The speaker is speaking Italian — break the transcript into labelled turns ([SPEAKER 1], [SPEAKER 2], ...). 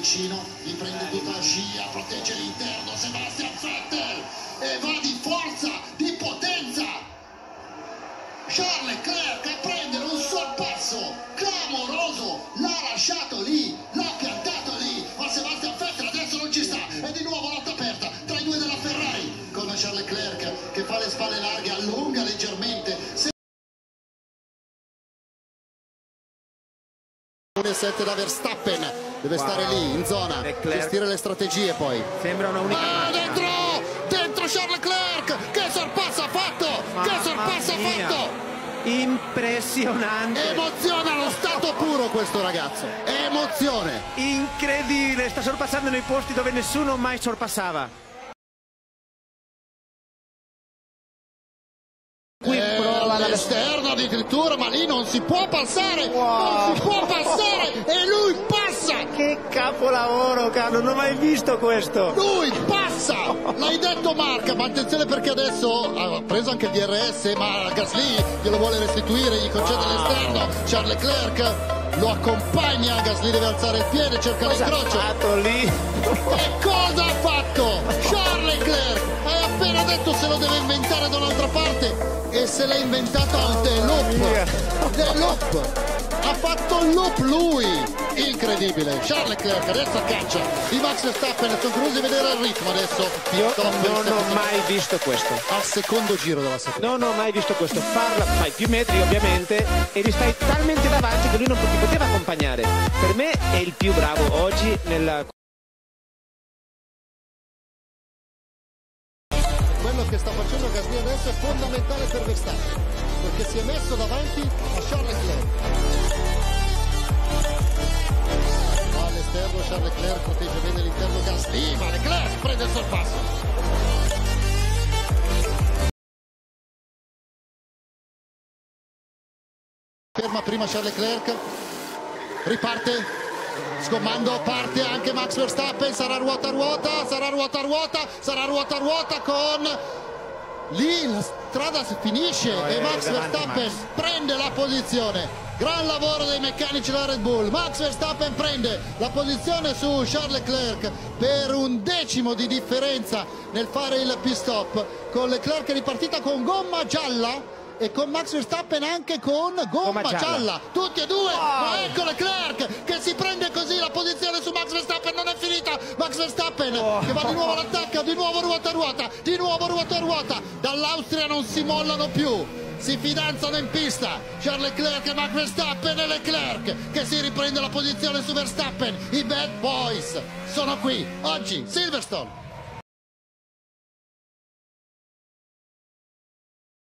[SPEAKER 1] vicino, gli prende tutta la scia, protegge l'interno Sebastian Vettel e va di forza, di potenza Charles Leclerc a prendere un sorpasso clamoroso, l'ha lasciato lì, l'ha piantato lì, ma Sebastian Vettel adesso non ci sta, è di nuovo lotta aperta tra i due della Ferrari, con Charles Leclerc che fa le spalle larghe, allunga leggermente. 1,7 da Verstappen, deve stare lì in zona,
[SPEAKER 2] Leclerc.
[SPEAKER 1] gestire le strategie poi.
[SPEAKER 2] Sembra una unica
[SPEAKER 1] dentro Charles Leclerc, che sorpasso ha fatto, che sorpasso ha fatto.
[SPEAKER 2] Impressionante,
[SPEAKER 1] Emoziona lo stato puro questo ragazzo, emozione.
[SPEAKER 2] incredibile, sta sorpassando nei posti dove nessuno mai sorpassava.
[SPEAKER 1] Qui prova all'esterno addirittura, ma lì non si può passare, non si può passare e lui passa.
[SPEAKER 2] Che capolavoro, Carlo, non ho mai visto questo.
[SPEAKER 1] Lui passa, l'hai detto Marca, ma attenzione perché adesso ha preso anche il DRS, ma Gasly glielo vuole restituire, gli concede l'esterno, Charles Leclerc lo accompagna, Gasly deve alzare il piede, cerca l'incrocio.
[SPEAKER 2] Ha fatto lì?
[SPEAKER 1] E cosa ha fatto? Charles Leclerc, hai appena detto se lo deve inventare da un'altra parte e se l'ha inventato al The Loop. Ha fatto il loop lui, incredibile. Charles Leclerc adesso a caccia di Max Verstappen, sono curioso di vedere il ritmo adesso.
[SPEAKER 2] Io non ho mai visto questo.
[SPEAKER 1] Al secondo giro della seconda.
[SPEAKER 2] Non ho mai visto questo. Fai più metri ovviamente e li stai talmente davanti che lui non ti poteva accompagnare. Per me è il più bravo oggi nella...
[SPEAKER 1] Quello che sta facendo Gasly adesso è fondamentale per Verstappen, perché si è messo davanti a Charles Leclerc. All'esterno Charles Leclerc protegge bene l'interno Gasly, ma Leclerc prende il sorpasso. Ferma prima Charles Leclerc, riparte. Sgommando, parte anche Max Verstappen, sarà ruota a ruota, sarà ruota a ruota, sarà ruota a ruota con... Lì la strada si finisce e Max Verstappen prende la posizione. Gran lavoro dei meccanici della Red Bull. Max Verstappen prende la posizione su Charles Leclerc per 1/10 di differenza nel fare il pit stop, con Leclerc ripartita con gomma gialla e con Max Verstappen anche con gomma gialla, tutti e due. Ma ecco Leclerc che si prende così la posizione su Max Verstappen, non è finita. Max Verstappen che va di nuovo all'attacco, di nuovo ruota a ruota, di nuovo ruota a ruota. Dall'Austria non si mollano più, si fidanzano in pista Charles Leclerc e Max Verstappen, e Leclerc che si riprende la posizione su Verstappen. I Bad Boys sono qui oggi, Silverstone.